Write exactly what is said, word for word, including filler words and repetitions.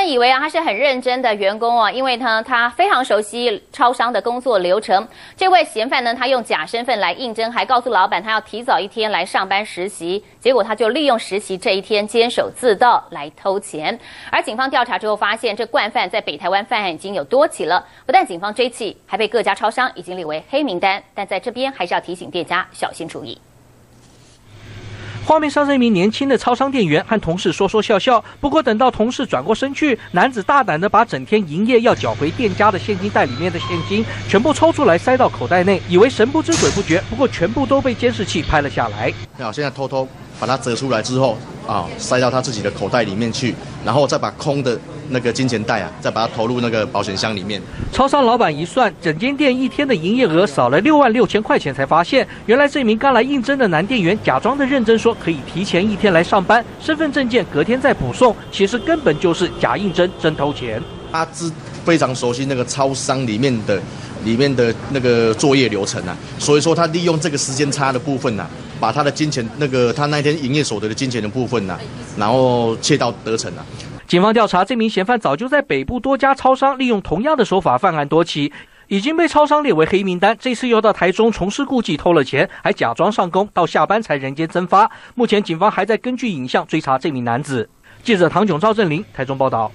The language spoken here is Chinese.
本以为啊他是很认真的员工啊，因为呢他非常熟悉超商的工作流程。这位嫌犯呢，他用假身份来应征，还告诉老板他要提早一天来上班实习，结果他就利用实习这一天监守自盗来偷钱。而警方调查之后发现，这惯犯在北台湾犯案已经有多起了，不但警方追缉，还被各家超商已经列为黑名单。但在这边还是要提醒店家小心注意。 画面上是一名年轻的超商店员，和同事说说笑笑。不过等到同事转过身去，男子大胆地把整天营业要缴回店家的现金袋里面的现金全部抽出来塞到口袋内，以为神不知鬼不觉。不过全部都被监视器拍了下来。 好，现在偷偷把它折出来之后啊，塞到他自己的口袋里面去，然后再把空的那个金钱袋啊，再把它投入那个保险箱里面。 超商老板一算，整间店一天的营业额少了六万六千块钱，才发现原来这名刚来应征的男店员假装的认真说可以提前一天来上班，身份证件隔天再补送，其实根本就是假应征真偷钱。 他知非常熟悉那个超商里面的里面的那个作业流程啊，所以说他利用这个时间差的部分啊，把他的金钱那个他那天营业所得的金钱的部分啊，然后窃盗得逞啊。 警方调查，这名嫌犯早就在北部多家超商利用同样的手法犯案多起，已经被超商列为黑名单。这次又到台中重施故技偷了钱，还假装上工，到下班才人间蒸发。目前警方还在根据影像追查这名男子。记者唐炯、赵振林台中报道。